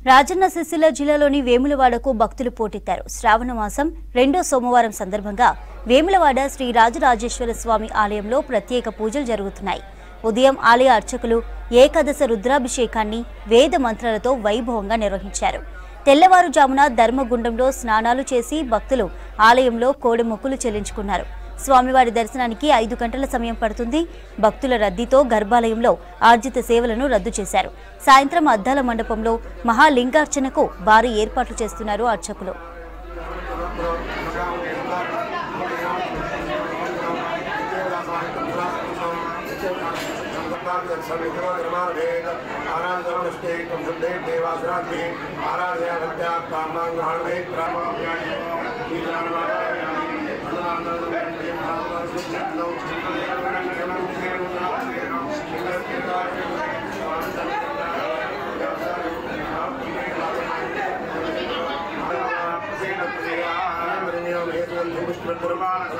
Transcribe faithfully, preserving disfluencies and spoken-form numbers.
రాజన్న సిరిసిల్ల జిల్లాలోని వేములవాడకు భక్తులు పోటెత్తారు. శ్రావణ మాసం రెండో సోమవారం సందర్భంగా వేములవాడ శ్రీ రాజరాజేశ్వర స్వామి ఆలయంలో ప్రత్యేక పూజలు జరుగుతున్నాయి. ఉదయం ఆలయ అర్చకులు ఏకాదశ రుద్రాభిషేకాన్ని వేద మంత్రాలతో వైభవంగా నిర్వహించారు. తెల్లవారుజామున ధర్మగుండంలో స్నానాలు చేసి భక్తులు ఆలయంలో కోడె మొక్కులు చెల్లించుకున్నారు. స్వామివారి దర్శనానికి ఐదు గంటల సమయం పడుతుంది. భక్తుల రద్దీతో గర్భాలయంలో ఆర్జిత సేవలను రద్దు చేశారు. సాయంత్రం అద్దాల మండపంలో మహాలింగార్చనకు భారీ ఏర్పాట్లు చేస్తున్నారు అర్చకులు. Durmana